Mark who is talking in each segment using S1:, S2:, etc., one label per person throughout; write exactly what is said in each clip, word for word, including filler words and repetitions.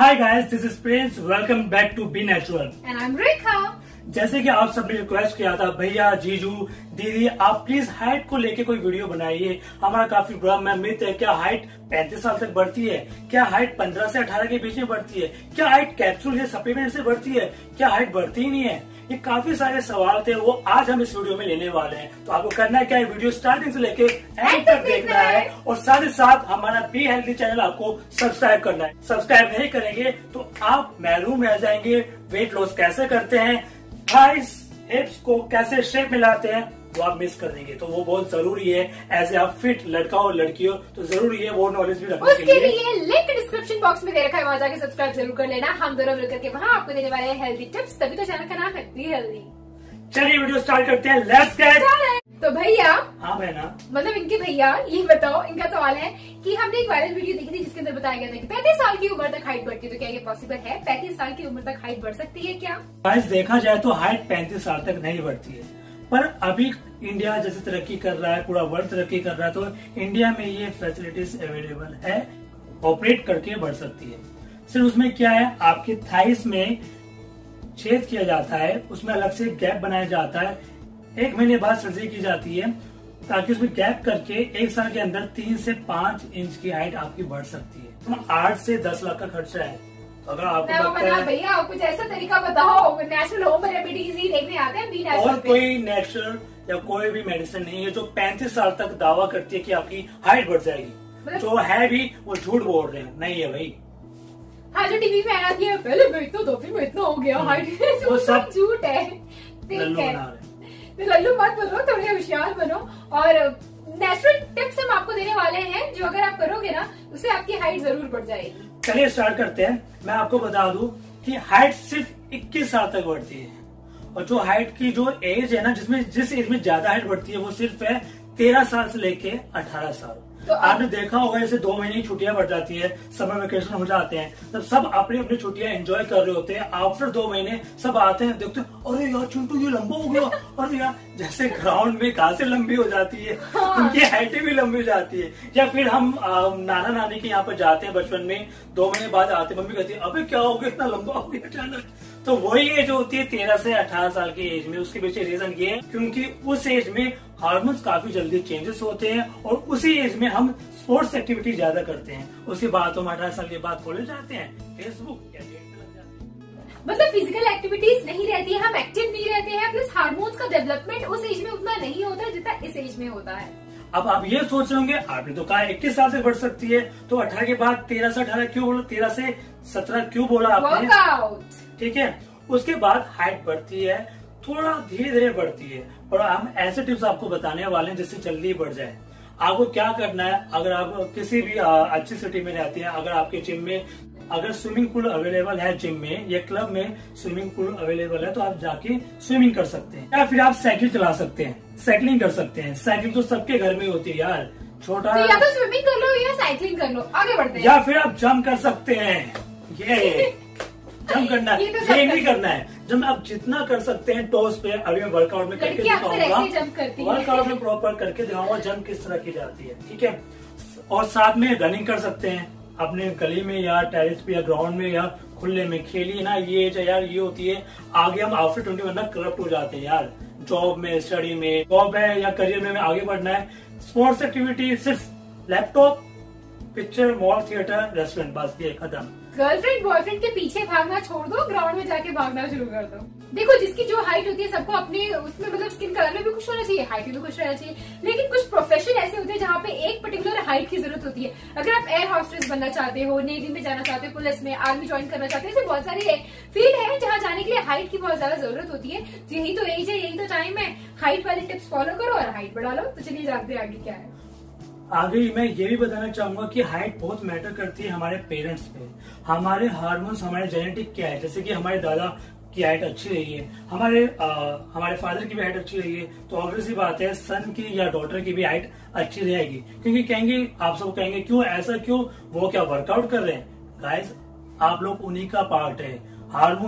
S1: Hi guys, this is Prince. Welcome back to be natural
S2: and I am Rekha.
S1: जैसे कि आप सबने request किया था, भैया, जीजू, दीदी, आप प्लीज हाइट को लेके कोई वीडियो बनाइए। हमारा काफी बड़ा मिथ है, क्या हाइट पैंतीस साल तक बढ़ती है? क्या हाइट पंद्रह से अठारह के बीच में बढ़ती है? क्या हाइट कैप्सूल या सप्लीमेंट से बढ़ती है? क्या हाइट बढ़ती ही नहीं है? ये काफी सारे सवाल थे, वो आज हम इस वीडियो में लेने वाले हैं। तो आपको करना है क्या है, वीडियो स्टार्टिंग से लेके एंड तक देखना है और साथ ही साथ हमारा बी हेल्दी चैनल आपको सब्सक्राइब करना है। सब्सक्राइब नहीं करेंगे तो आप महरूम रह जाएंगे। वेट लॉस कैसे करते हैं, थाइस हिप्स को कैसे शेप में लाते हैं, वो आप मिस कर देंगे। तो वो बहुत जरूरी है। एज ए आप फिट लड़का हो लड़की हो तो जरूरी है वो नॉलेज भी रखने के लिए।
S2: उसके लिए लिंक डिस्क्रिप्शन बॉक्स में दे रखा है, वहां जाके सब्सक्राइब जरूर कर लेना। हम दोनों मिलकर के वहां आपको देने वाले हैं हेल्दी टिप्स, तभी तो चैनल का नाम है बी हेल्दी।
S1: चलिए वीडियो स्टार्ट करते हैं, लेट्स गेट।
S2: तो भैया,
S1: हाँ बहना,
S2: मतलब इनके भैया, ये बताओ, इनका सवाल है कि हमने एक वायरल वीडियो देखी थी जिसके अंदर बताया गया था कि पैंतीस साल की उम्र तक हाइट बढ़ती है, तो क्या ये पॉसिबल है? पैंतीस साल की उम्र तक हाइट बढ़ सकती है क्या?
S1: गाइस देखा जाए तो हाइट पैंतीस साल तक नहीं बढ़ती है, पर अभी इंडिया जैसे तरक्की कर रहा है, पूरा वर्ल्ड तरक्की कर रहा है, तो इंडिया में ये फैसिलिटीज अवेलेबल है, ऑपरेट करके बढ़ सकती है। सिर्फ उसमें क्या है, आपके थाइस में छेद किया जाता है, उसमें अलग से गैप बनाया जाता है। एक महीने बाद सर्जरी की जाती है ताकि उसमें गैप करके एक साल के अंदर तीन से पांच इंच की हाइट आपकी बढ़ सकती है। तो आठ से दस लाख का खर्चा है। अगर आपको लगता है
S2: भैया कुछ ऐसा तरीका बताओ, नेचुरल होम रेमेडीज ही देखने आते हैं, बी नेचुरल
S1: और कोई नेचुरल या कोई भी मेडिसिन नहीं है जो पैंतीस साल तक दावा करती है कि आपकी हाइट बढ़ जाएगी। जो है भी वो झूठ बोल रहे हैं, नहीं है भाई।
S2: हाँ, जो टीवी में आती है, पहले मैं इतना दो फिर मैं इतना हो गया हाइट, वो सब झूठ है। ठीक है, तो लल्लू मत बनो, थोड़े होशियार बनो। और नेचुरल टिप्स हम आपको देने वाले हैं जो अगर आप करोगे ना, उससे आपकी हाइट जरूर बढ़ जाएगी।
S1: चलिए स्टार्ट करते हैं। मैं आपको बता दूं कि हाइट सिर्फ इक्कीस साल तक बढ़ती है, और जो हाइट की जो एज है ना, जिसमें जिस एज में ज्यादा हाइट बढ़ती है वो सिर्फ है तेरह साल से लेके अठारह साल। तो आपने देखा होगा जैसे दो महीने की छुट्टियां बढ़ जाती है, समर वेकेशन हो जाते हैं, तब सब अपनी अपनी छुट्टियां एंजॉय कर रहे होते हैं। आफ्टर दो महीने सब आते हैं, देखते हैं, अरे यार चिंटू ये लंबा हो गया, अरे यार, जैसे ग्राउंड में घासें लंबी हो जाती है, हाँ। उनकी हाइटें भी लंबी हो जाती है। या फिर हम आ, नाना नानी के यहाँ पर जाते हैं बचपन में, दो महीने बाद आते हैं, मम्मी कहती है अबे क्या हो गया, इतना लंबा हो गया अचानक। तो वही एज होती है तेरह से अठारह साल की एज में। उसके पीछे रीजन ये है क्योंकि उस एज में हार्मोन्स काफी जल्दी चेंजेस होते हैं और उसी एज में हम स्पोर्ट्स एक्टिविटी ज्यादा करते हैं। उसके बाद हम अठारह साल के बाद कॉलेज जाते हैं, फेसबुक या गेम पे लग जाते हैं।
S2: मतलब फिजिकल एक्टिविटीज नहीं रहती है, हम एक्टिव नहीं रहते हैं, प्लस हार्मोन्स का डेवलपमेंट उस एज में उतना नहीं होता जितना इस एज में होता है।
S1: अब आप ये सोच रहे होंगे, आपने तो कहा इक्कीस साल से बढ़ सकती है, तो अठारह के बाद तेरह से अठारह क्यों बोला, तेरह से सत्रह क्यों बोला आपने? ठीक है, उसके बाद हाइट बढ़ती है, थोड़ा धीरे धीरे बढ़ती है, और हम ऐसे टिप्स आपको बताने वाले हैं जिससे जल्दी बढ़ जाए। आपको क्या करना है, अगर आप किसी भी अच्छी सिटी में रहते हैं, अगर आपके जिम में अगर स्विमिंग पूल अवेलेबल है, जिम में या क्लब में स्विमिंग पूल अवेलेबल है, तो आप जाके स्विमिंग कर सकते हैं। या फिर आप साइकिल चला सकते हैं, साइकिलिंग कर सकते हैं। साइकिल तो सबके घर में होती है यार, छोटा
S2: तो या तो स्विमिंग कर लो या साइकिलिंग कर लो, आगे बढ़ते हैं।
S1: या फिर आप जंप कर सकते हैं। ये जंप करना है,
S2: ये, तो
S1: ये नहीं करना है। जब आप जितना कर सकते हैं टोस पे, अभी मैं वर्कआउट में करके दिखाऊंगा, वर्कआउट में प्रॉपर करके दिखाऊंगा जंप किस तरह की जाती है। ठीक है, और साथ में रनिंग कर सकते हैं अपने गली में या टेरिस पे या ग्राउंड में या खुले में खेलिए ना। ये जो यार ये होती है, आगे हम आफ्टर ट्वेंटी वन ना करप्ट हो जाते हैं यार, जॉब में, स्टडी में, जॉब है या करियर में आगे बढ़ना है। स्पोर्ट्स एक्टिविटी सिर्फ laptop, picture, mall, theatre, restaurant, बस ये खत्म।
S2: गर्लफ्रेंड बॉयफ्रेंड के पीछे भागना छोड़ दो, ग्राउंड में जाके भागना शुरू कर दो। देखो, जिसकी जो हाइट होती है, सबको अपने उसमें मतलब स्किन कलर में भी खुश होना चाहिए, हाइट में भी खुश रहना चाहिए। लेकिन कुछ प्रोफेशन ऐसे होते हैं जहाँ पे एक पर्टिकुलर हाइट की जरूरत होती है। अगर आप एयर हॉस्टेस बनना चाहते हो, नेवी में जाना चाहते हो, पुलिस में, आर्मी ज्वाइन करना चाहते हो, ऐसे बहुत सारी फील्ड है जहाँ जाने के लिए हाइट की बहुत ज्यादा जरूरत होती है। यही तो एज है, यही तो टाइम है, हाइट वाले टिप्स फॉलो करो और हाइट बढ़ा लो। तो चलिए जानते हैं आगे क्या है।
S1: आगे मैं ये भी बताना चाहूंगा कि हाइट बहुत मैटर करती है हमारे पेरेंट्स पे। हमारे हार्मोन्स, हमारे जेनेटिक क्या है, जैसे कि हमारे दादा की हाइट अच्छी रही है, हमारे आ, हमारे फादर की भी हाइट अच्छी रही है, तो ऑब्वियसली बात है सन की या डॉटर की भी हाइट अच्छी रहेगी। क्योंकि कहेंगे, आप सब कहेंगे क्यों ऐसा, क्यों, वो क्या वर्कआउट कर रहे हैं? गाइस, आप लोग उन्हीं का पार्ट है। हार्मोन्स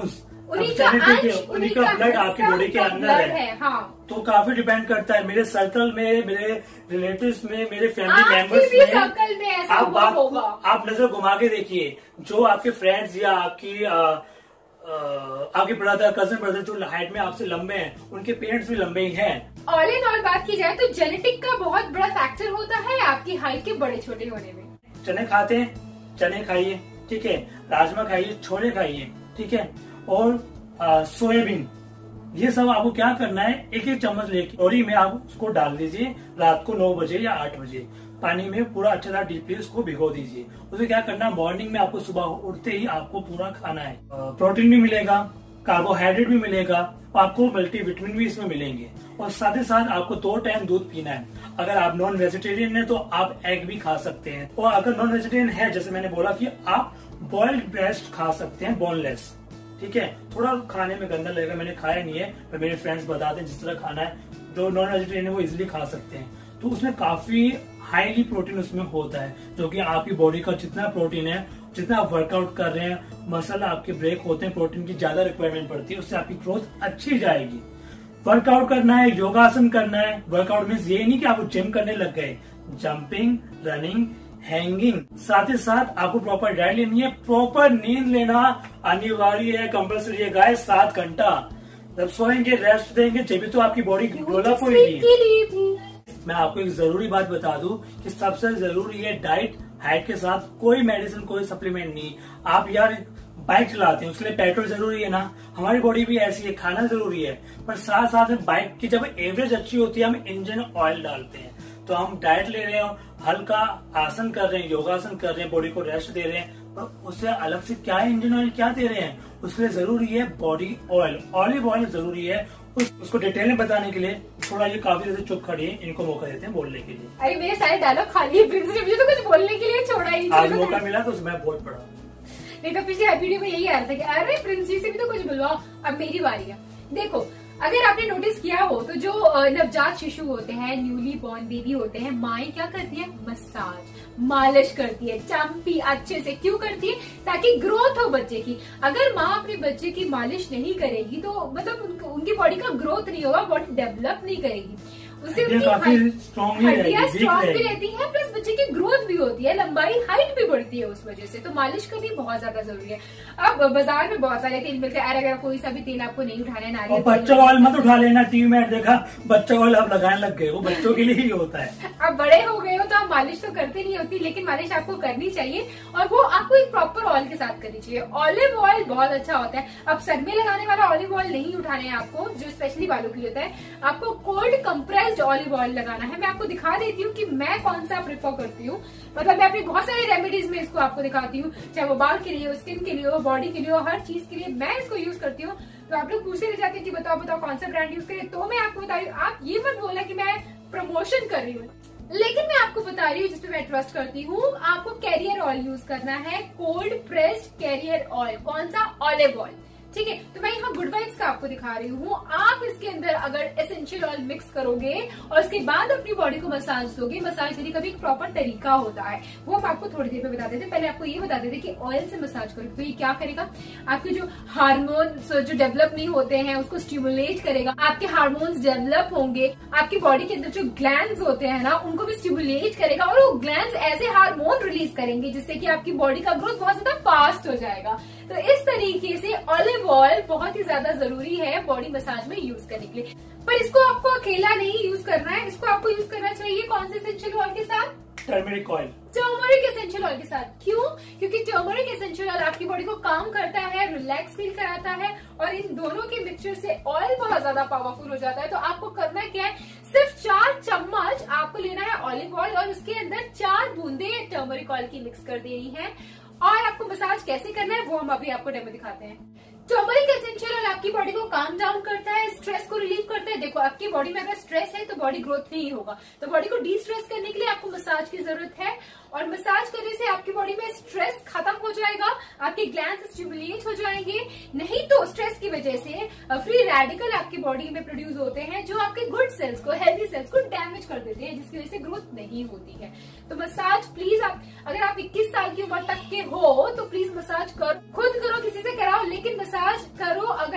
S2: उन्हीं का अंश,
S1: उन्हीं का ब्लड आपकी बॉडी के अंदर है,
S2: है। हाँ,
S1: तो काफी डिपेंड करता है। मेरे सर्कल में, मेरे रिलेटिव्स में, मेरे फैमिली मेंबर्स
S2: में, सर्कल में ऐसा
S1: आप बात
S2: होगा।
S1: आप नजर घुमा के देखिए, जो आपके फ्रेंड्स या आपकी आ, आ, आपके ब्रदर, कजन ब्रदर जो हाइट में आपसे लंबे हैं, उनके पेरेंट्स भी लंबे ही हैं।
S2: ऑल इन ऑल बात की जाए तो जेनेटिक का बहुत बड़ा फैक्टर होता है आपकी हाइट के बड़े छोटे होने में।
S1: चने खाते हैं, चने खाइए, ठीक है, राजमा खाइए, छोले खाइए, ठीक है, और सोयाबीन, ये सब आपको क्या करना है, एक एक चम्मच लेके कटोरी में आप उसको डाल दीजिए। रात को नौ बजे या आठ बजे पानी में पूरा अच्छी तरह डीपली उसको भिगो दीजिए। उसे क्या करना है, मॉर्निंग में आपको सुबह उठते ही आपको पूरा खाना है। प्रोटीन भी मिलेगा, कार्बोहाइड्रेट भी मिलेगा, आपको मल्टीविटामिन भी इसमें मिलेंगे, और साथ ही साथ आपको दो टाइम दूध पीना है। अगर आप नॉन वेजिटेरियन है तो आप एग भी खा सकते हैं, और अगर नॉन वेजिटेरियन है, जैसे मैंने बोला कि आप बॉइल्ड ब्रेस्ट खा सकते हैं, बोनलेस, ठीक है। थोड़ा खाने में गंदा लगेगा, मैंने खाया नहीं है, पर मेरे फ्रेंड्स बताते हैं जिस तरह खाना है, जो नॉन वेजिटेरियन है वो इजिली खा सकते हैं। तो उसमें काफी हाईली प्रोटीन उसमें होता है, जो कि आपकी बॉडी का जितना प्रोटीन है, जितना आप वर्कआउट कर रहे हैं, मसल आपके ब्रेक होते हैं, प्रोटीन की ज्यादा रिक्वायरमेंट पड़ती है, उससे आपकी ग्रोथ अच्छी जाएगी। वर्कआउट करना है, योगासन करना है। वर्कआउट मीन्स ये नहीं कि आप जिम करने लग गए, जंपिंग, रनिंग, हैंगिंग, साथ ही साथ आपको प्रॉपर डाइट लेनी है, प्रॉपर नींद लेना अनिवार्य है, कंपल्सरी है गाइस। सात घंटा जब सोएंगे, रेस्ट देंगे, जब तो आपकी बॉडी डेवलप होगी। मैं आपको एक जरूरी बात बता दूं कि सबसे जरूरी है डाइट, हाइट के साथ कोई मेडिसिन, कोई सप्लीमेंट नहीं। आप यार बाइक चलाते हैं, उसके लिए पेट्रोल जरूरी है ना, हमारी बॉडी भी ऐसी है, खाना जरूरी है, पर साथ साथ में बाइक की जब एवरेज अच्छी होती है, हम इंजन ऑयल डालते हैं। तो हम डाइट ले रहे हैं, हल्का आसन कर रहे हैं, योगासन कर रहे हैं, बॉडी को रेस्ट दे रहे हैं, पर उससे अलग से क्या इंजन ऑयल क्या दे रहे हैं, उसके लिए जरूरी है बॉडी ऑयल, ऑलिव ऑयल जरूरी है। उस, उसको डिटेल में बताने के लिए थोड़ा ये काफी जैसे चुप खड़ी है, इनको मौका देते हैं बोलने के लिए।
S2: अरे मेरे सारे डायलॉग खाली है, मुझे तो कुछ बोलने के लिए छोड़ा ही
S1: आज मौका मिला तो मैं बोल पड़ा।
S2: नहीं तो पिछले वीडियो में यही आ रहा था कि अरे प्रिंस जी से भी तो कुछ बुलवाओ, अब मेरी बारी है। देखो, अगर आपने नोटिस किया हो तो जो नवजात शिशु होते हैं, न्यूली बॉर्न बेबी होते हैं, माएँ क्या करती है, मसाज, मालिश करती है, चम्पी अच्छे से। क्यों करती है? ताकि ग्रोथ हो बच्चे की। अगर माँ अपने बच्चे की मालिश नहीं करेगी तो मतलब उनकी बॉडी का ग्रोथ नहीं होगा, बॉडी डेवलप नहीं करेगी, उससे
S1: काफी स्ट्रॉन्ग
S2: स्ट्रॉन्ग भी रहती है, प्लस बच्चे की ग्रोथ भी होती है, लंबाई हाइट भी बढ़ती है उस वजह से। तो मालिश करनी बहुत ज्यादा जरूरी है। अब बाजार में बहुत सारे तेल मिलते हैं, अगर कोई सा भी तेल आपको नहीं उठाना है, नारियल
S1: बच्चों ऑयल मत उठा लेना। टीवी में देखा बच्चों ऑयल आप लगाने लग गए, वो बच्चों के लिए ही होता है।
S2: अब बड़े हो गए हो तो आप मालिश तो करते नहीं होती, लेकिन मालिश आपको करनी चाहिए, और वो आपको एक प्रॉपर ऑयल के साथ करनी चाहिए। ऑलिव ऑयल बहुत अच्छा होता है। अब सर में लगाने वाला ऑलिव ऑयल नहीं उठाना है आपको, जो स्पेशली बालों के लिए होता है, आपको कोल्ड कंप्रेस्ड ऑलिव ऑयल लगाना है। मैं आपको दिखा देती हूँ कि मैं कौन सा प्रेफर करती हूँ। मतलब मैं अपनी बहुत सारे रेमेडीज में इसको आपको दिखाती हूँ, चाहे वो बाल के लिए हो, स्किन के लिए हो, बॉडी के लिए हो, हर चीज के लिए मैं इसको यूज करती हूँ। तो आप लोग पूछते रह जाते हैं कि बताओ बताओ कौन सा ब्रांड यूज करें, तो मैं आपको बता रही हूँ। आप ये मत बोला कि मैं प्रमोशन कर रही हूँ, लेकिन मैं आपको बता रही हूँ जिसपे मैं ट्रस्ट करती हूँ। आपको कैरियर ऑयल यूज करना है, कोल्ड प्रेस्ड कैरियर ऑयल। कौन सा? ऑलिव ऑयल, ठीक है। तो मैं यहाँ गुड वाइब्स का आपको दिखा रही हूँ। आप इसके अंदर अगर एसेंशियल ऑयल मिक्स करोगे और उसके बाद अपनी बॉडी को मसाज दोगे, मसाज देने का भी एक प्रॉपर तरीका होता है, वो हम आपको थोड़ी देर में बता देते। पहले आपको ये बता देते कि ऑयल से मसाज करोगे तो ये क्या करेगा, आपके जो हार्मोन्स जो डेवलप नहीं होते हैं उसको स्टिमुलेट करेगा, आपके हार्मोन्स डेवलप होंगे, आपकी बॉडी के अंदर जो ग्लैंड्स होते हैं ना उनको भी स्टिमुलेट करेगा, और वो ग्लैंड्स ऐसे हार्मोन रिलीज करेंगे जिससे कि आपकी बॉडी का ग्रोथ बहुत ज्यादा फास्ट हो जाएगा। तो इस तरीके से ऑलिव ऑयल बहुत ही ज्यादा जरूरी है बॉडी मसाज में यूज करने के लिए। पर इसको आपको अकेला नहीं यूज करना है, इसको आपको यूज करना चाहिए कौन से एसेंशियल ऑयल के साथ?
S1: Turmeric oil,
S2: turmeric essential oil के साथ। क्यों? क्योंकि टर्मरिक एसेंशियल ऑयल आपकी बॉडी को काम करता है, रिलैक्स फील कराता है, और इन दोनों के मिक्सचर से ऑयल बहुत ज्यादा पावरफुल हो जाता है। तो आपको करना क्या है, सिर्फ चार चम्मच आपको लेना है ऑलिव ऑयल, और उसके अंदर चार बूंदे टर्मरिक ऑयल की मिक्स कर देनी है। और आपको मसाज कैसे करना है वो हम अभी आपको डेमो दिखाते हैं। टर्मरिक एसेंशियल ऑयल आपकी बॉडी को काम डाउन करता है, स्ट्रेस को रिलीव करता है। देखो, आपकी बॉडी में अगर स्ट्रेस है तो बॉडी ग्रोथ नहीं होगा, तो बॉडी को डी स्ट्रेस करने के लिए आपको मसाज की जरूरत है, और मसाज करने से आपकी बॉडी में स्ट्रेस खत्म हो जाएगा, आपके ग्लैंड्स स्टिमुलेट हो जाएंगे। नहीं तो स्ट्रेस की वजह से फ्री रेडिकल आपकी बॉडी में प्रोड्यूस होते हैं जो आपके गुड सेल्स को, हेल्दी सेल्स को डैमेज कर देते हैं, जिसकी वजह से ग्रोथ नहीं होती है। तो मसाज प्लीज, आप अगर आप इक्कीस साल की उम्र तक के हो तो प्लीज मसाज करो, खुद करो, किसी से कराओ, लेकिन मसाज करो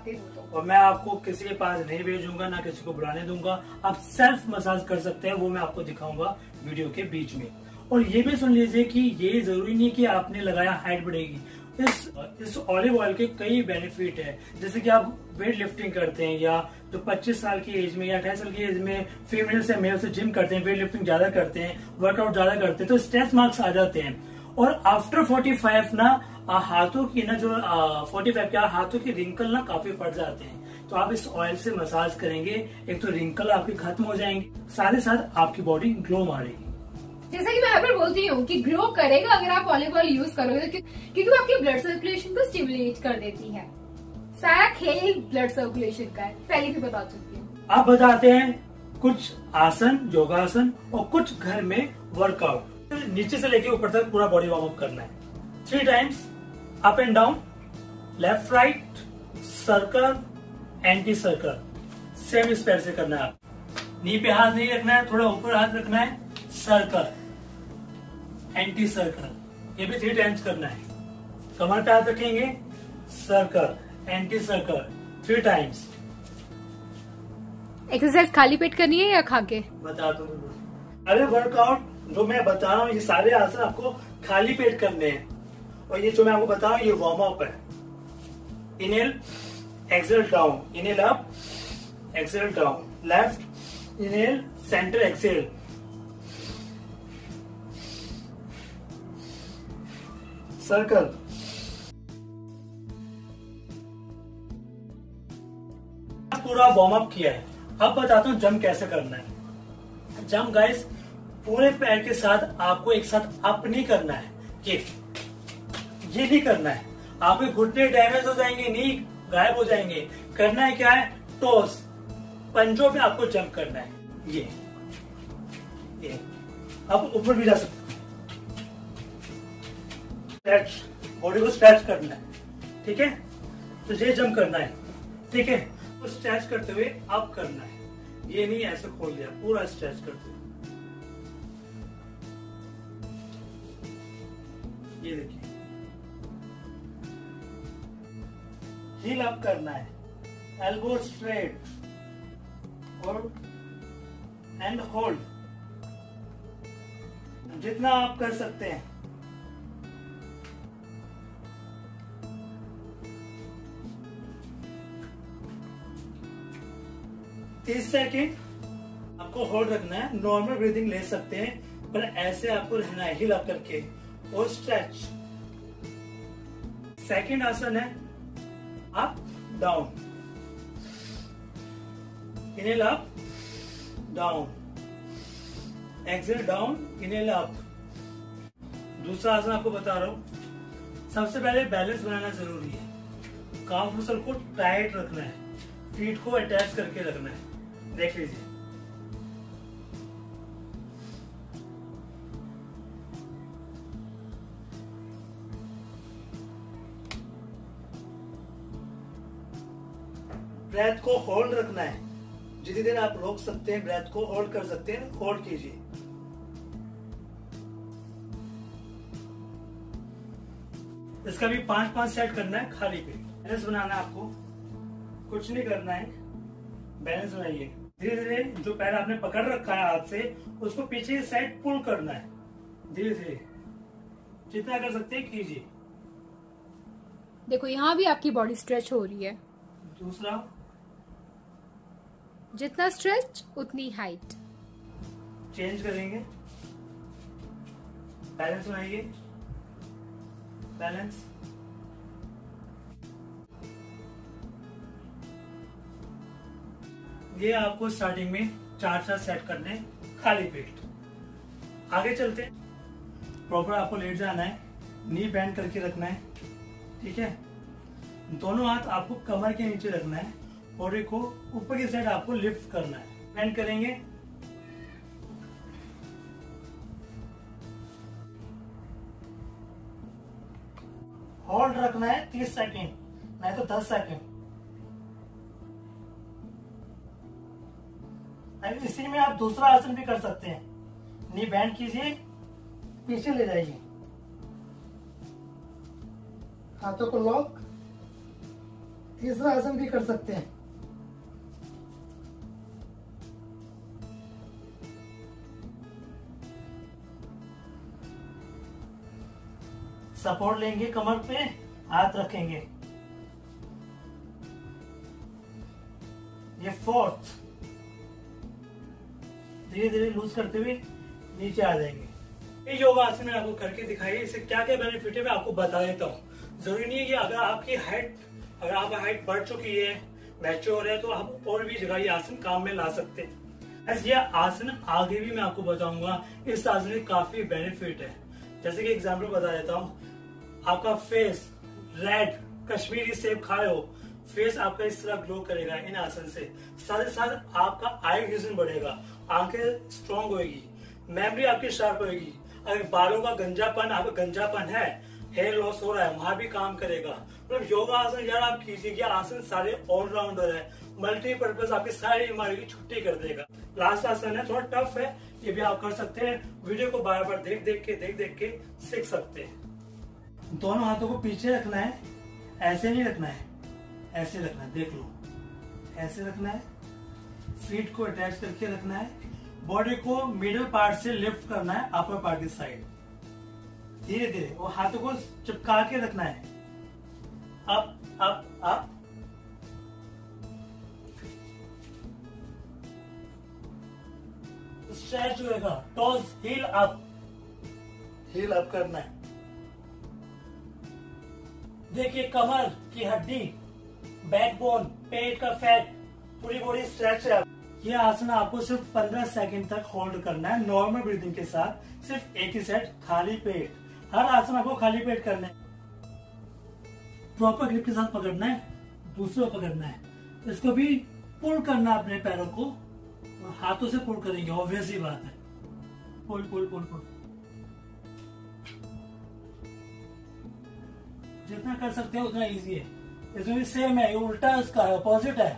S2: चाहते हो तो।
S1: और मैं आपको किसी के पास नहीं भेजूंगा, ना किसी को बुलाने दूंगा, आप सेल्फ मसाज कर सकते हैं, वो मैं आपको दिखाऊंगा वीडियो के बीच में। और ये भी सुन लीजिए कि ये जरूरी नहीं कि आपने लगाया हाइट बढ़ेगी। इस इस ऑलिव ऑयल के कई बेनिफिट है, जैसे कि आप वेट लिफ्टिंग करते हैं, या जो पच्चीस साल की एज में या अठाईस साल की एज में फीमेल से मेल से जिम करते हैं, वेट लिफ्टिंग ज्यादा करते हैं, वर्कआउट ज्यादा करते हैं, तो स्ट्रेच मार्क्स आ जाते हैं। और आफ्टर फोर्टी फाइव ना हाथों की ना जो फोर्टी फाइव के हाथों की रिंकल ना काफी पड़ जाते हैं। तो आप इस ऑयल से मसाज करेंगे, एक तो रिंकल आपकी खत्म हो जाएंगे, साथ ही साथ आपकी बॉडी ग्लो मारेगी।
S2: जैसा कि मैं हर बार बोलती हूँ कि ग्लो करेगा अगर आप ऑलिव ऑयल यूज करोगे, क्योंकि वो आपके ब्लड सर्कुलेशन को स्टिमुलेट कर देती है। सारा खेल ब्लड सर्कुलेशन का है, पहले भी बता चुकी हूँ।
S1: आप बताते हैं कुछ आसन, योगासन और कुछ घर में वर्कआउट। नीचे से लेके ऊपर तक पूरा बॉडी वार्म अप करना है। Three times up and down, left right, circle, anti circle, same speed से करना है। आप नी पे हाथ नहीं रखना है, थोड़ा ऊपर हाथ रखना है, सर्कल, एंटी सर्कल, ये भी थ्री टाइम्स करना है। कमर पे हाथ रखेंगे, circle, anti circle, three times.
S2: Exercise खाली पेट करनी है या खा के?
S1: बता दो। अरे वर्कआउट जो मैं बता रहा हूँ, ये सारे आसन आपको खाली पेट करने हैं। और ये जो मैं आपको बता रहा हूँ, ये वार्म अप है। Inhale, exhale down, inhale up, exhale down, left inhale, centre exhale, circle. पूरा वार्म अप किया है, अब बताता हूँ जंप कैसे करना है। जंप गाइस पूरे पैर के साथ आपको एक साथ अप नहीं करना है, ये ये नहीं करना है, आपके घुटने डैमेज हो जाएंगे, नी गायब हो जाएंगे। करना है क्या है, टोस, पंजों पे आपको जंप करना है। ये ये आप ऊपर भी जा सकते, स्ट्रेच, बॉडी को स्ट्रेच करना है, ठीक है। तो ये जंप करना है, ठीक है। तो स्ट्रेच करते हुए अप करना है, ये नहीं ऐसे खोल दिया, पूरा स्ट्रेच करते हुए। ये देखिए, हील अप करना है, एल्बो स्ट्रेट और एंड होल्ड, जितना आप कर सकते हैं। तीस सेकेंड आपको होल्ड रखना है। नॉर्मल ब्रीदिंग ले सकते हैं, पर ऐसे आपको रहना है, हील अप करके और स्ट्रेच। सेकेंड आसन है up down, inhale up down, exhale down, inhale up. दूसरा आसन आपको बता रहा हूं। सबसे पहले बैलेंस बनाना जरूरी है। काफ मसल को टाइट रखना है, फीट को अटैच करके रखना है। देख लीजिए, ब्रेथ को होल्ड रखना है, जितनी देर आप रोक सकते हैं, ब्रेथ को होल्ड कर सकते हैं, होल्ड कीजिए। इसका भी पांच पांच सेट करना है खाली पे। बैलेंस बनाना है आपको, कुछ नहीं करना है, बैलेंस बनाइए। धीरे धीरे जो पैर आपने पकड़ रखा है हाथ से, उसको पीछे की साइड पुल करना है, धीरे धीरे जितना कर सकते हैं कीजिए।
S2: देखो यहाँ भी आपकी बॉडी स्ट्रेच हो रही है।
S1: दूसरा,
S2: जितना स्ट्रेच उतनी हाइट।
S1: चेंज करेंगे, बैलेंस बनाइए, बैलेंस। ये आपको स्टार्टिंग में चार चार सेट करने, खाली पेट। आगे चलते हैं। प्रॉपर आपको लेट जाना है, नी बेंड करके रखना है, ठीक है। दोनों हाथ आपको कमर के नीचे रखना है, बॉडी को ऊपर की साइड आपको लिफ्ट करना है। बेंड करेंगे, होल्ड रखना है तीस सेकेंड, नहीं तो दस सेकेंड। इसी में आप दूसरा आसन भी कर सकते हैं। नी बैंड कीजिए, पीछे ले जाइए, हाथों को लॉक, तीसरा आसन भी कर सकते हैं। सपोर्ट लेंगे, कमर पे हाथ रखेंगे। ये फोर्थ, धीरे धीरे लूज करते हुए नीचे आ जाएंगे। ये योगा आसन में आपको करके दिखाई, इससे क्या क्या बेनिफिट है मैं आपको बता देता हूँ। जरूरी नहीं है कि अगर आपकी हाइट अगर आपकी हाइट बढ़ चुकी है, मैच्योर है, तो आप और भी जगह ये आसन काम में ला सकते हैं। ऐसे ये आसन आगे भी मैं आपको बताऊंगा। इस आसन में काफी बेनिफिट है। जैसे कि एग्जाम्पल बता देता हूँ, आपका फेस रेड कश्मीरी सेब खाए हो, फेस आपका इस तरह ग्लो करेगा इन आसन से। साथ ही साथ आपका आई विजन बढ़ेगा, आंखें स्ट्रांग होगी, मेमोरी आपकी शार्प होगी। अगर बालों का गंजापन आपका गंजापन है, हेयर लॉस हो रहा है, वहां भी काम करेगा। मतलब योगा आसन यार आप कीजिए, ये आसन सारे ऑलराउंडर है, मल्टीपर्पज आपकी सारी बीमारी की छुट्टी कर देगा। लास्ट आसन है, थोड़ा टफ है, ये भी आप कर सकते हैं। वीडियो को बार बार देख देख के देख देख के सीख सकते हैं। दोनों हाथों को पीछे रखना है, ऐसे नहीं रखना है, ऐसे रखना है, देख लो, ऐसे रखना है। फीट को अटैच करके रखना है, बॉडी को मिडल पार्ट से लिफ्ट करना है अपर पार्ट की साइड, धीरे धीरे। और हाथों को चिपका के रखना है, अप अप अप। स्ट्रेच होगा, toes heel up, heel up करना है। देखिए कमर की हड्डी, बैकबोन, पेट का फैट, पूरी बॉडी स्ट्रेच है। ये आसन आपको सिर्फ पंद्रह सेकंड तक होल्ड करना है नॉर्मल ब्रीदिंग के साथ, सिर्फ एक ही सेट, खाली पेट। हर आसन आपको खाली पेट करना है। प्रॉपर ग्रिप के साथ पकड़ना है, दूसरे को पकड़ना है, इसको भी पुल करना अपने पैरों को, और हाथों से पुल करेंगे, ऑब्वियस ही बात है। पुल पुल पुल पुल जितना कर सकते हैं उतना इजी है। इसमें भी सेम है, ये उल्टा है, उसका है, अपोजिट है।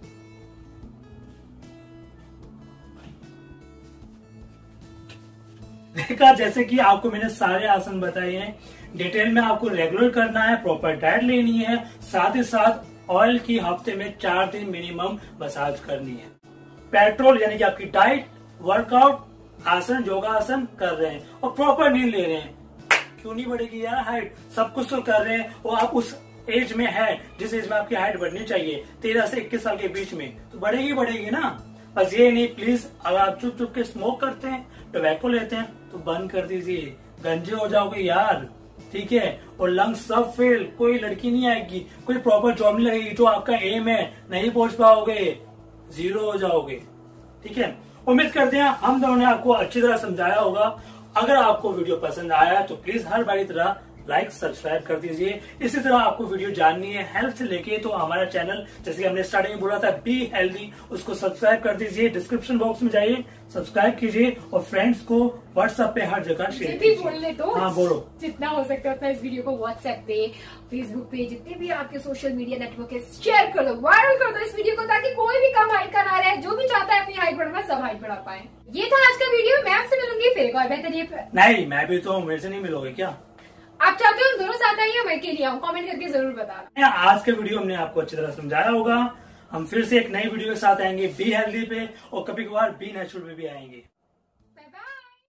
S1: देखा, जैसे कि आपको मैंने सारे आसन बताए हैं, डिटेल में आपको रेगुलर करना है, प्रॉपर डाइट लेनी है, साथ ही साथ ऑयल की हफ्ते में चार दिन मिनिमम मसाज करनी है। पेट्रोल यानी कि आपकी डाइट, वर्कआउट, आसन, योगा आसन कर रहे हैं और प्रॉपर नींद ले रहे हैं, क्यों नहीं बढ़ेगी यार हाइट? सब कुछ तो कर रहे हैं और आप उस एज में है जिस एज में आपकी हाइट बढ़नी चाहिए, तेरह से इक्कीस साल के बीच में, तो बढ़ेगी बढ़ेगी ना। बस ये नहीं, प्लीज अगर आप चुप चुप के स्मोक करते हैं, टोबैको लेते हैं, तो बंद कर दीजिए, गंजे हो जाओगे यार, ठीक है। और लंग्स सब फेल, कोई लड़की नहीं आएगी, कोई प्रॉपर जॉब नहीं लगेगी, जो आपका एम है नहीं पहुंच पाओगे, जीरो हो जाओगे, ठीक है। उम्मीद करते हैं हम दोनों ने आपको अच्छी तरह समझाया होगा। अगर आपको वीडियो पसंद आया तो प्लीज हर बार की तरह लाइक सब्सक्राइब कर दीजिए। इसी तरह आपको वीडियो जाननी है हेल्थ से लेके, तो हमारा चैनल जैसे कि हमने स्टार्टिंग में बोला था बी हेल्दी, उसको सब्सक्राइब कर दीजिए। डिस्क्रिप्शन बॉक्स में जाइए, सब्सक्राइब कीजिए और फ्रेंड्स को व्हाट्सएप पे हर जगह शेयर कीजिए।
S2: बोलने तो
S1: हाँ बोलो,
S2: जितना हो सकता है उतना इस वीडियो को व्हाट्सएप पे, फेसबुक पे, जितने भी आपके सोशल मीडिया नेटवर्क है, शेयर कर दो, वायरल कर दो इस वीडियो को, ताकि कोई भी कम हाइट का ना रहे, जो भी चाहता है अपनी हाइट बढ़ाना सब हाइट बढ़ा पाए। ये था आज का वीडियो, मैं आपसे मिलूंगी फिर एक और बेहतरीन।
S1: नहीं, मैं भी तो मेरे से नहीं मिलोगे क्या?
S2: आप चाहते हो हम दोनों साथ आइए, मैं अकेले आऊँ? कमेंट करके जरूर बताना।
S1: आज का वीडियो हमने आपको अच्छी तरह समझाया होगा। हम फिर से एक नई वीडियो के साथ आएंगे बी हेल्दी पे, और कभी कभार बी नेचुरल पे भी आएंगे।